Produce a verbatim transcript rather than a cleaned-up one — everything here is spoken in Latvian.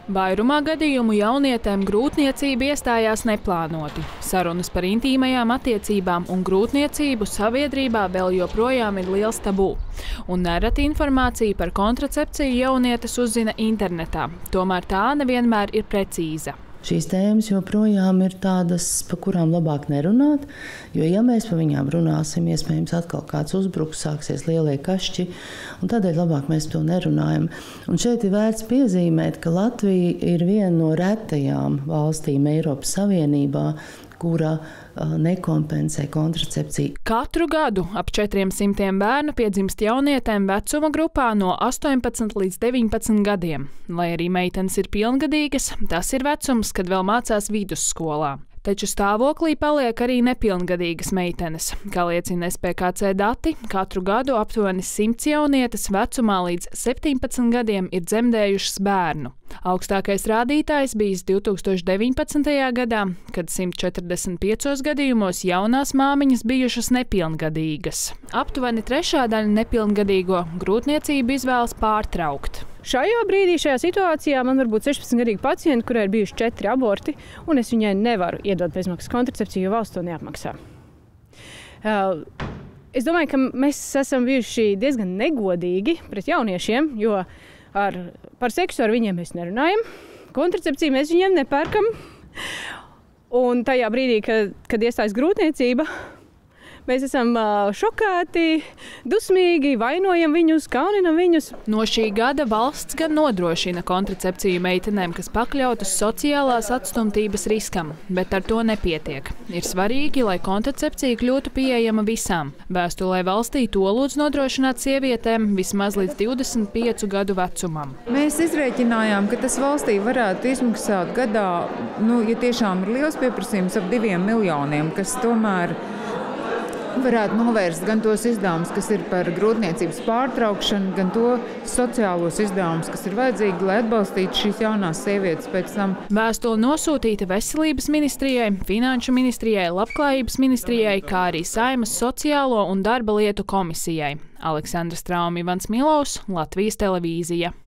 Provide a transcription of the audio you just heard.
Vairumā gadījumu jaunietēm grūtniecība iestājās neplānoti. Sarunas par intīmajām attiecībām un grūtniecību sabiedrībā vēl joprojām ir liels tabū. Un nereti informācija par kontracepciju jaunietes uzzina internetā. Tomēr tā nevienmēr ir precīza. Šīs tēmas joprojām ir tādas, par kurām labāk nerunāt, jo, ja mēs par viņām runāsim, iespējams atkal kāds uzbruks, sāksies lielie kašķi, un tādēļ labāk mēs to nerunājam. Un šeit ir vērts piezīmēt, ka Latvija ir viena no retajām valstīm Eiropas Savienībā, kura nekompensē kontracepciju. Katru gadu ap četriem simtiem bērnu piedzimst jaunietēm vecuma grupā no astoņpadsmit līdz deviņpadsmit gadiem. Lai arī meitenes ir pilngadīgas, tas ir vecums, kad vēl mācās vidusskolā. Taču stāvoklī paliek arī nepilngadīgas meitenes. Kā liecina S P K C dati, katru gadu aptuveni simts jaunietes vecumā līdz septiņpadsmit gadiem ir dzemdējušas bērnu. Augstākais rādītājs bijis divi tūkstoši deviņpadsmitajā gadā, kad simt četrdesmit piecos gadījumos jaunās māmiņas bijušas nepilngadīgas. Aptuveni trešā daļa nepilngadīgo grūtniecību izvēlas pārtraukt. Šajā brīdī, šajā situācijā man var būt sešpadsmitgadīga pacienta, kurai ir bijuši četri aborti, un es viņai nevaru iedot bezmaksas kontracepciju, jo valsts to neapmaksā. Es domāju, ka mēs esam bijuši diezgan negodīgi pret jauniešiem, jo ar, par seksu ar viņiem mēs nerunājam, kontracepciju mēs viņiem nepērkam, un tajā brīdī, kad, kad iestājas grūtniecība, mēs esam šokēti, dusmīgi, vainojam viņus, kauninam viņus. No šī gada valsts gan nodrošina kontracepciju meitenēm, kas pakļautas sociālās atstumtības riskam, bet ar to nepietiek. Ir svarīgi, lai kontracepcija kļūtu pieejama visām. Vēstulē valstī to lūdz nodrošināt sievietēm vismaz līdz divdesmit piecu gadu vecumam. Mēs izrēķinājām, ka tas valstī varētu izmaksāt gadā, nu, ja tiešām ir liels pieprasījums, ap diviem miljoniem, kas tomēr varētu novērst gan tos izdevumus, kas ir par grūtniecības pārtraukšanu, gan to sociālos izdevumus, kas ir vajadzīgi, lai atbalstītu šīs jaunās sievietes pēc tam. Vēstule nosūtīta Veselības ministrijai, Finanšu ministrijai, Labklājības ministrijai, kā arī Saeimas Sociālo un darba lietu komisijai. Aleksandra Strauma, Ivans Milovs, Latvijas televīzija.